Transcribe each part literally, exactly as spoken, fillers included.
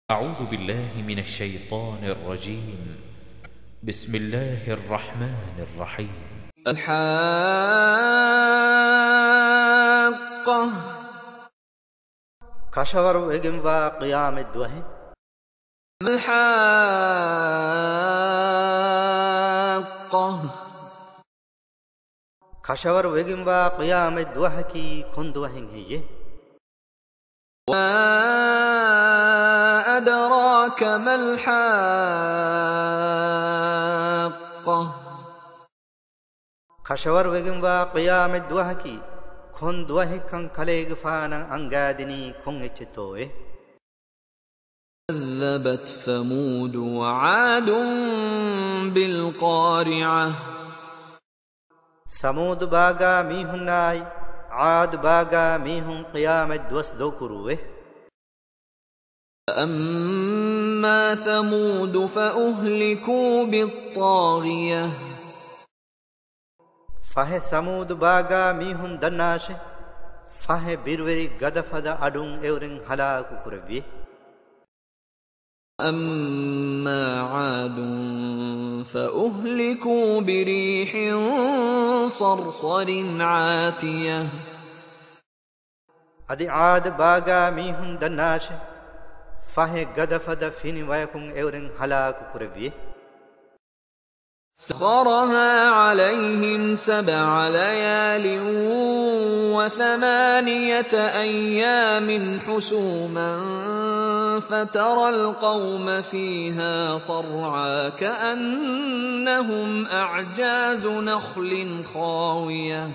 أعوذ بالله من الشيطان الرجيم. بسم الله الرحمن الرحيم. الحاقة كشور وجم وقيام الدوه الحاقة كشور وجم وقيام الدوه كي كندوهن هي وما أدراك ما الحاقة كشور وجم وقيام الدوه كي كندوه كان كليغ فانا أنجادني كونجتوه كذبت ثمود وعاد بالقارعة ثمود باغا ميهناي عاد باغا ميهن قيام الدوس دوكروه أما ثمود فأهلكوا بالطاغية فه ثمود باغا ميهن دناش فه بيروري غدفد أدون اورن هلاكو كروي أما عاد فأهلكوا بريح صرصر عاتية أدي عاد باغا ميهن دناش فه غدفد فيني ويكون اورن هلاكو كروي سخرها عليهم سبع ليال وثمانية أيام حسوما فترى القوم فيها صرعى كأنهم أعجاز نخل خاوية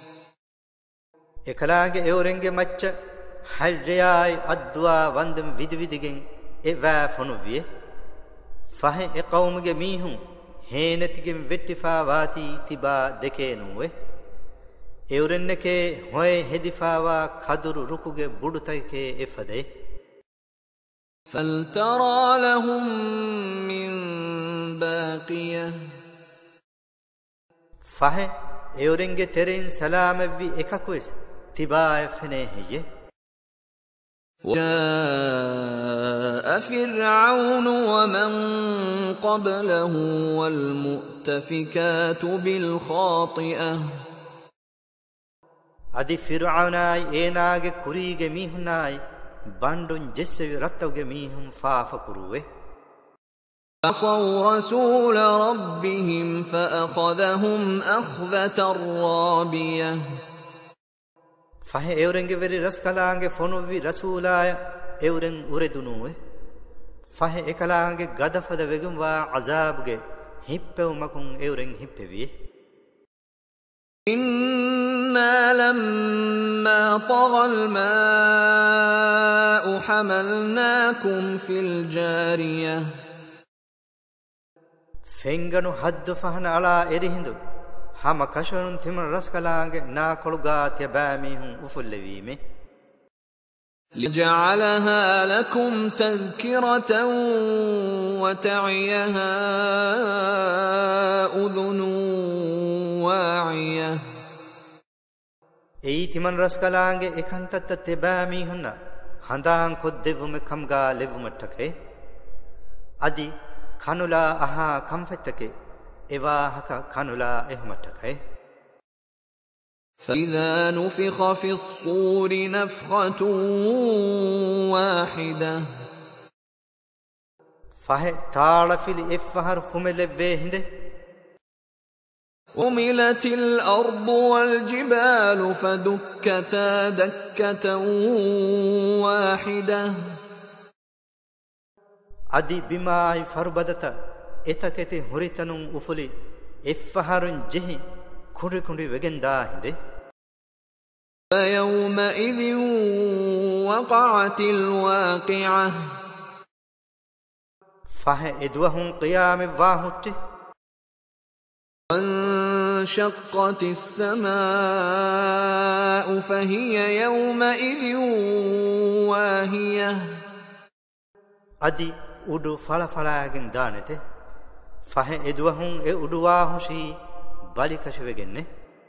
إكلاغ إورنج مچ حرياي أدوا وندم ويد ويدگين إوا فنووية فه إقومگ ميهون هينتگين ويتفا واتي تبا دكينوه إورنكي هوي هدفاوا خدر ركوگ بودتايكي إفده فلترى لهم من باقية فه إورنگ ترين سلام وي إكاكويس تبا فنه هي وجاء فرعون ومن قبله والمؤتفكات بالخاطئة أدي فرعوناي إيناگ كوريگ ميهناي باندون جسوي رتوگ ميهن فافكروه عصوا رسول ربهم فأخذهم أخذة رابية فه إورنگ وري رسكلاange فونوي رسولايا إورن أردنوه فه إكلاange غدفد وگم وا عذابگه هيپو مكون إورن هيپوي إنا لما طغى الماء حملناكم في الجارية فenگanu haddu fahana ala erihindu hama kashorun timan raskalaange na kolugaatya baamihun ufullewime لجعلها لكم تذكرة وتعيها أذن واعية ei timan raskalaange ekantatta tebaamihunna handaan koddevume kamga levumattake adi kanula aha kamfettake ewa haka kanula ehumattake فإذا نفخ في الصور نفخة واحدة فه تالفيل افهر فملوه هنده وملت الأرض والجبال فدكتا دكة واحدة adi bimai farbadata etakete horitanun ufuli effaharun jehi kundi kundi wegenda hinde فيومئذ وقعت الواقعة فه ادوهun قيام واهوtte وانشقت السماء فهي يومئذ واهية adi udu fala falagen danete fahe eduwahun e uduwa hushi balikash wegenne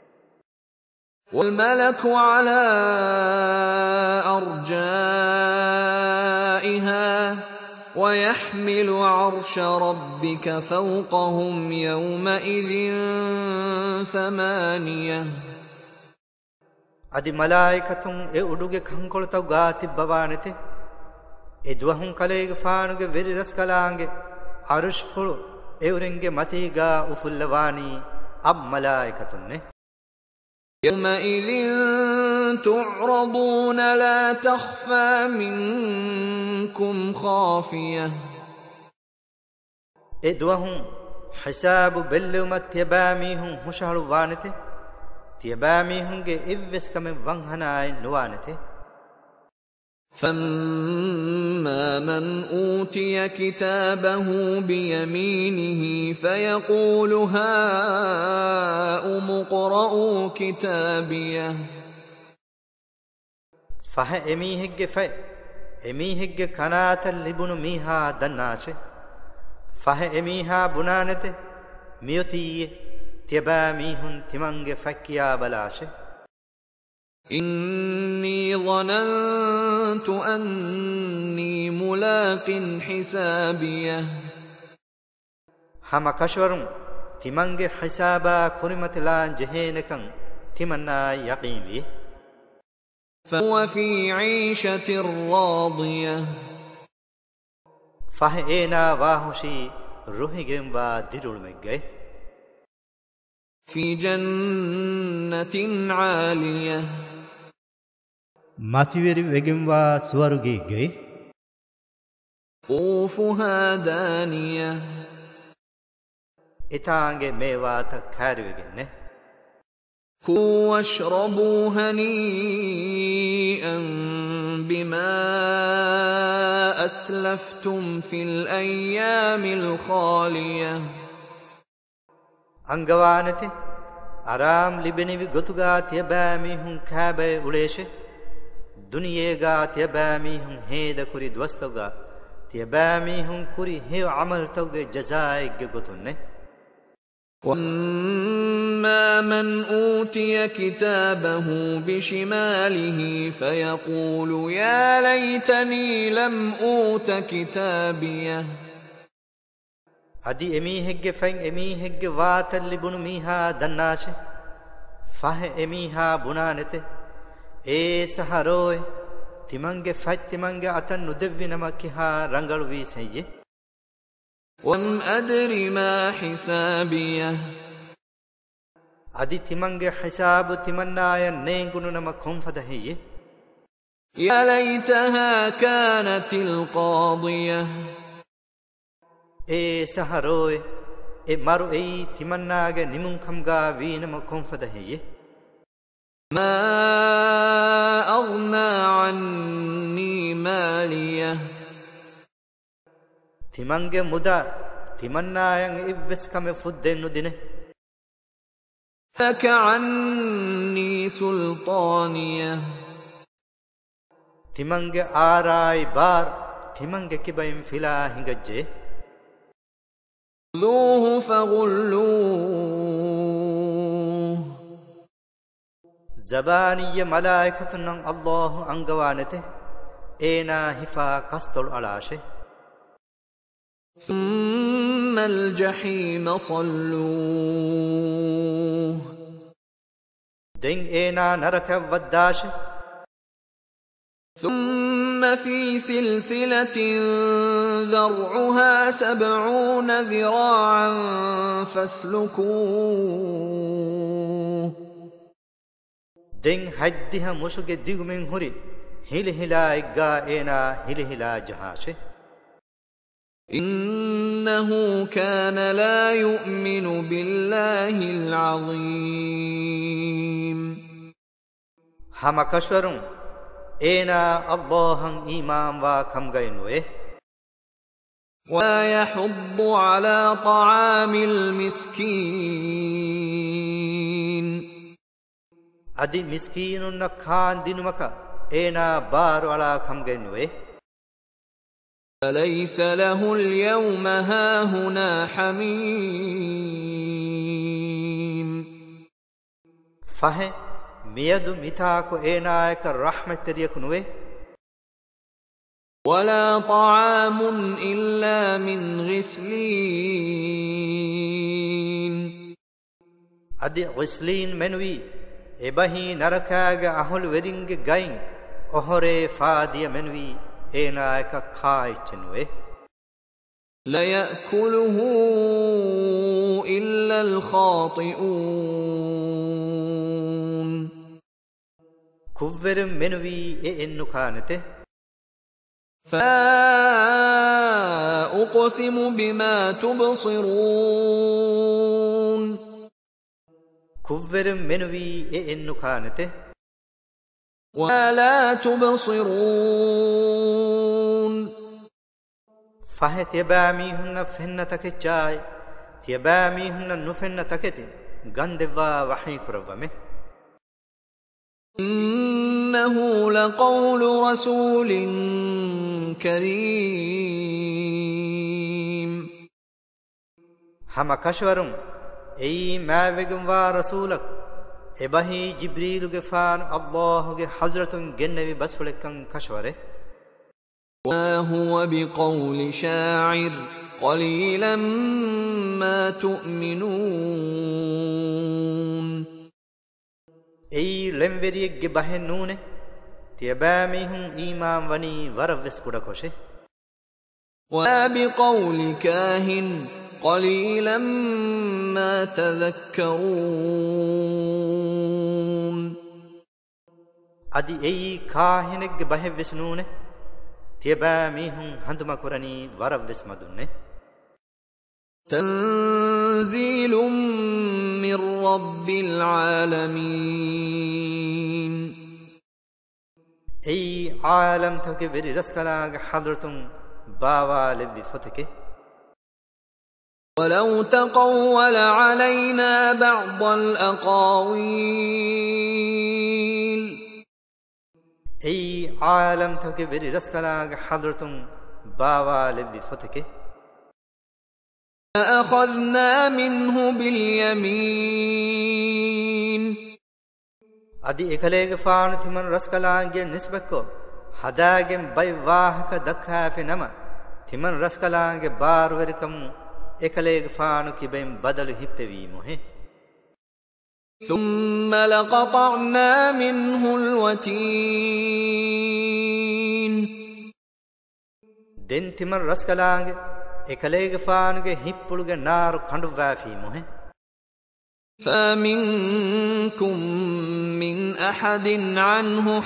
والملك على أرجائها ويحمل عرش ربك فوقهم يومئذ ثمانية අදි මලායිකතුන් ඒ උඩුගේ කංකොලතව ගාති බවානෙතේ එදුවහුන් කලේගේ ෆානුගේ වෙරි රස් කලාංගේ අරුෂ් ෆුළු එවරෙන්ගේ මතීගා උෆුල්ලවානී අබ් මලායිකතුන්නේ يومئذ تعرضون لا تخفى منكم خافية එදුවහුන් හිසාබු බෙල්ලුමත් තියබාමීහුන් හුෂහළු වානෙතේ තියබාමීහුන්ගේ ඉව්වෙස්කම වංහනායි නුවානෙතේ فَأَمَّا مَنْ أُوتِيَ كِتَابَهُ بِيَمِينِهِ فَيَقُولُ هَاؤُمُ اقْرَءُوا كِتَابِيَهْ ފަހ އެމީހެއްގެ ފައި އެމީހެއްގެ ކަނާތަށް ލިބުණු މީހާ ދަންނާށެ ފަހ އެމީހާ ބުނާނެތެ މިޔޮތީއެ ތިޔބައި މީހުން ތިމަންގެ ފައްކިޔާ ބަލާށެ إِنِّي ظَنَنْتُ أَنِّي مُلَاقٍ حِسَابِيَهْ ހަމަ ކަށުވަރުން ތިމަންގެ ހިސާބާ ކުރިމަތިލާން ޖެހޭނެކަން ތިމަންނާ ޔަقީން ވި فَهُوَ فِي عِيشَةٍ رَاضِيَةٍ ފަހ އޭނާ ވާހުށީ ރުހިގެންވާ ދިރުޅުމެއްގެ فِي جَنَّةٍ عَالِيَةٍ මතිවරි වෙගෙන්වා සුවරුගීගේ قُوفُهَا دَانِيَةٌ ඉතාන්ගේ මේවාත කෑරිවෙගෙන්නේ كُلُوا وَاشْرَبُوا هَنِيئًا بِمَا أَسْلَفْتُمْ فِي الْأَيَّامِ الْخَالِيَةِ අංගවානති අරාම් ලිබෙනවි ගොතුගා තියබෑමිහුන් කෑබය උලේෂෙ දුනියේගා තියබෑමිහුන් හේද කුරි දවස්තවගා තියබෑමිහුන් කුරි හේ අමල්තවගේ ජසායිග්ගෙ ගොතුන්නේ وَأَمَّا مَنْ أُوتِيَ كِتَابَهُ بِشِمَالِهِ فَيَقُولُ يَا لَيْتَنِي لَمْ أُوتَ كِتَابِيَهْ අදි එමීහෙක්ගේ ෆැන් එමීහෙක්ගේ වාතල් ලිබුණු මීහා දන්නාචෙ ෆහ එමීහා බුණානෙතෙ ඒ සහරෝය තිමන්ගේ ෆත් තිමන්ගේ අතන් නුදෙව්වි නමක්හා රංගලු වී සෙයියේ وَمْ أَدْرِ مَا حِسَابِيَهْ අදි තිමන්ගේ හිසාබු තිමන්නාය නේගුණු නම කොන්ෆද හෙයියේ يَا لَيْتَهَا كَانَتِ الْقَاضِيَةَ ඒ සහරෝය ඒ මරු එයි තිමන්නාගේ නිමුන්කම්ගා වීනම කොන්ෆද හෙයියේ مَا أَغْنَى عَنِّي مَالِيَهْ තිමන්ගේ මුදා තිමන්නායන් ඉව්වෙස්කම ෆුද්දෙන්නු දිනේ هَلَكَ عَنِّي سُلْطَانِيَهْ තිමන්ගේ ආරායි බාර් තිමන්ගේ කිබයින් ෆිලා හිඟජ්ජේ خُذُوهُ فَغُلُّوهُ زبانية ملائكتنا الله أنقوانته إينا هفا قستل علاشي ثُمَّ الْجَحِيمَ صَلُّوهُ دين إينا نرك وداشي ثُمَّ فِي سِلْسِلَةٍ ذَرْعُهَا سَبْعُونَ ذِرَاعًا فَاسْلُكُوهُ دين حدها مشوك ديغ من هوري هيل هلا إقا إينا هيل هلا جهاشي إِنَّهُ كَانَ لَا يُؤْمِنُ بِاللَّهِ الْعَظِيمِ هما كشورون إينا اللهن إيمان وكم غينوه ولا يحض على طعام المسكين أدي مسكين نكان دينمك إينا بار ولا كم غينوه فليس له اليوم هاهنا حميم فه ميدو ميتاكو إينايك رحمة تريك نوه ولا طعام إلا من غسلين أدي غسلين منوي إبهي نركاغ أهل ورنگ غين أهري فادي منوي إينايك خايتنوه لا يأكله إلا الخاطئون كفر منوي إنو كانته فلا أقسم بما تبصرون كفر منوي إنو كانته ولا تبصرون فه تيبامي هن فهن تكجاي تيبامي هن نفن تكتي غندوا وحي كرومه إنه لقول رسول كريم هم كشورم اي ما وگوا رسولك ابهي جبريل غفان الله حضرت جنبي بسفلكن كشوره ما هو بقول شاعر قليلا ما تؤمنون اي لموريگ بهنونه تيباميهم ايمان وني ورفس كدكوشه ولا بقول كاهن قليلا ما تذكرون ادي اي كاهنگ بهوسنونه تيباميهم هندما كرني ورفس مدونه تنزيل من رب العالمين اي عالم تك بري رسكلا حضرتم باوا لبي فتك ولو تقول علينا بعض الأقاويل اي عالم تك بري رسكلا حضرتم باوا لبي فتك أخذنا منه باليمين ادي اكليگ فان ثمن رسكلانگه نسبكو هداگم باي واهك دكها في نما ثمن رسكلانگه بار وركم اكليگ فان كيبم بدل هيپوي موه ثم لقطعنا منه الوتين دين ثمن رسكلانگه اكليگ فانگه هيپولگه نار خندوا في موه فمنكم من أحد عنه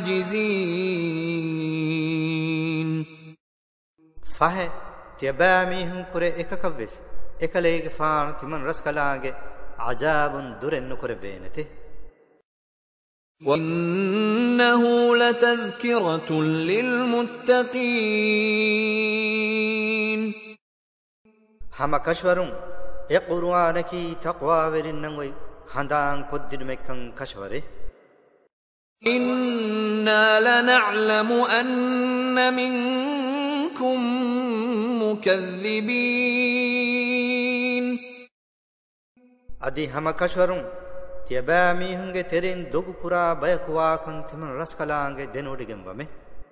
حاجزين فه تيباميهم كره اككوس اكليگ فان ثمن رسكلانگه عذاب درن كره بينته وإنه لتذكرة للمتقين هم كشورم اي قرآن کی تقوى ورننگوي هندان قدر مكن كشوره إنا لنعلم أن منكم مكذبين ادي هم كشورم تيبامي هنگه ترين دوغ كورا بيكوا كن ثمن رسكلانگه دنودگم بمه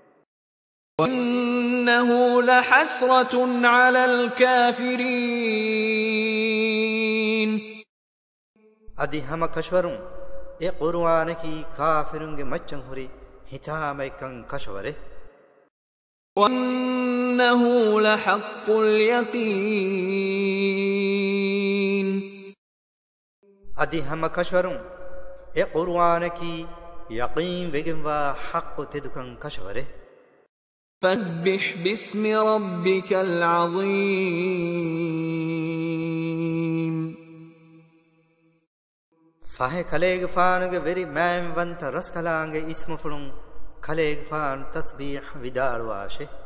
وإنه لحسرة على الكافرين ادي هم كشورم اي قرآن کی كافرنگه مچن هوري هتا ميكن كشوره وإنه لحق اليقين ادي هم كشورم اي قرآن کی يقين وگم حق تدكن كشوره فسبح باسم ربك العظيم فاه كليگ فانگه وري مام وانت رسكلانگه اسم فلون كليگ فان تسبيح ودار واشه